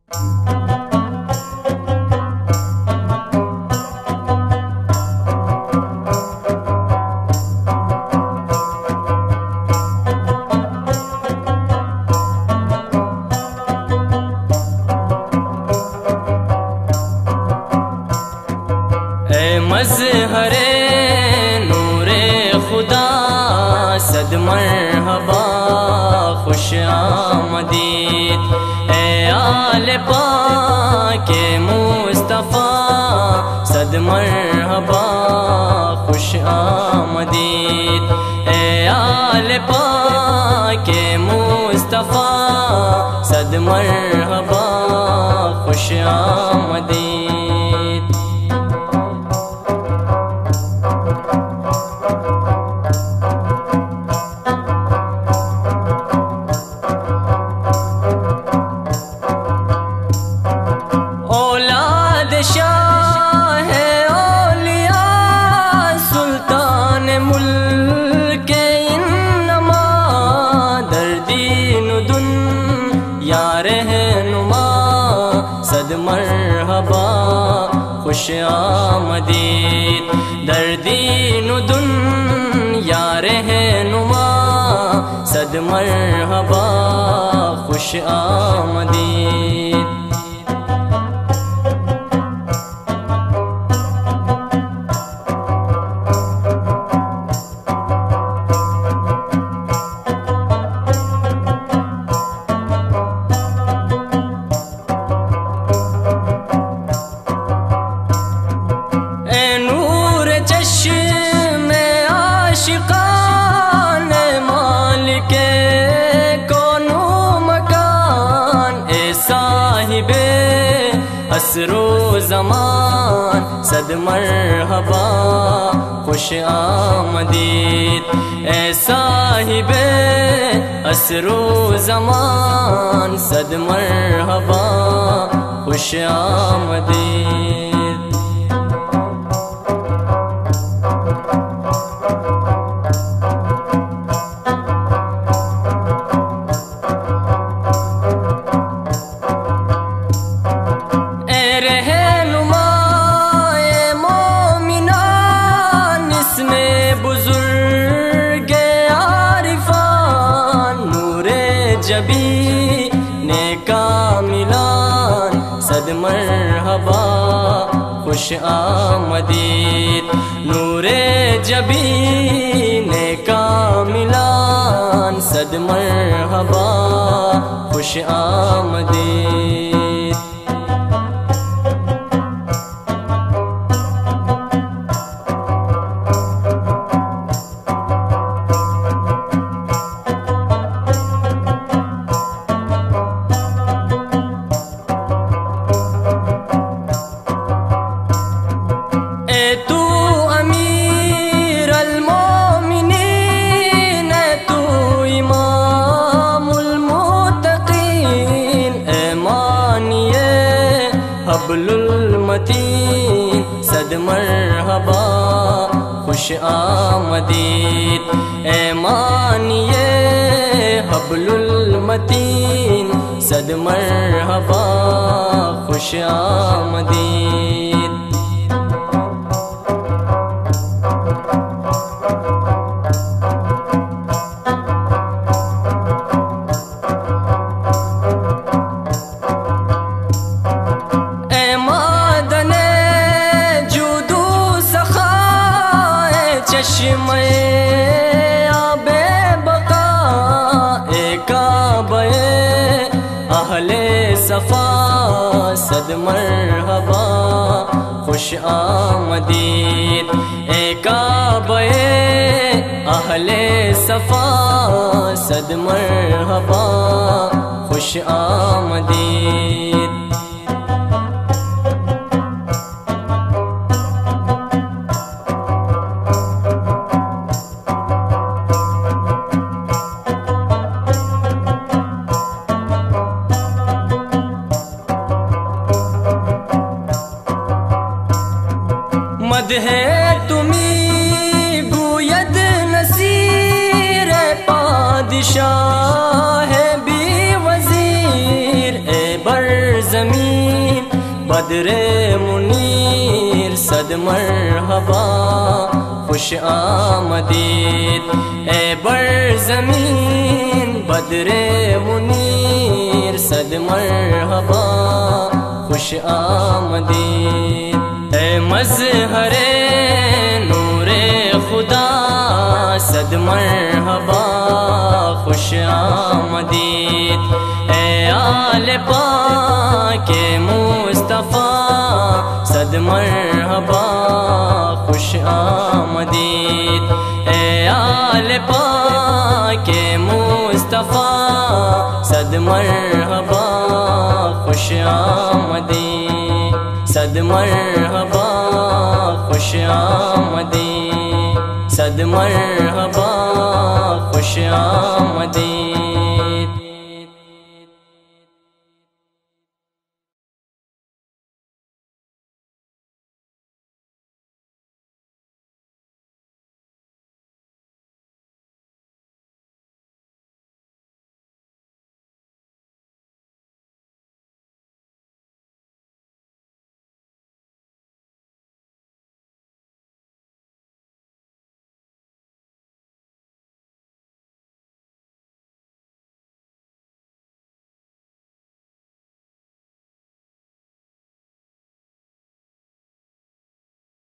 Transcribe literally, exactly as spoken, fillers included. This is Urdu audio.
اے مظہر نور خدا صد مرحبا خوش آمدید، اے آل پاک مصطفیٰ صد مرحبا خوش آمدید، اے آل پاک مصطفیٰ صد مرحبا خوش آمدید۔ شاہ اولیاء سلطان ملک انما در دین و دنیا رہنما صد مرحبا خوش آمدید، در دین و دنیا رہنما صد مرحبا خوش آمدید۔ عصر و زمان صد مرحبا خوش آمدید، اے صاحب عصر و زمان صد مرحبا خوش آمدید۔ جبی کاملان صد مرحبا خوش آمدید، نور جبی کاملان صد مرحبا خوش آمدید۔ حبل المتین صد مرحبا خوش آمدید، اے مانیے حبل المتین صد مرحبا خوش آمدید۔ چشمِ آب بقا اے کعبہ اہل صفا صد مرحبا خوش آمدید، اے کعبہ اہل صفا صد مرحبا خوش آمدید۔ مدح تمہیں گوید نصیر پادشاہ بی وزیر، اے برزمین بدر منیر صد مرحبا خوش آمدید اے بر زمین بدر منیر صد مرحبا خوش آمدید اے مظہر نور خدا صد مرحبا خوش آمدید اے آل پاک مصطفیٰ صد مرحبا خوش آمدید اے آل پاک مصطفیٰ صد مرحبا خوش آمدید صد مرحبا خوش آمدید صد مرحبا خوش آمدید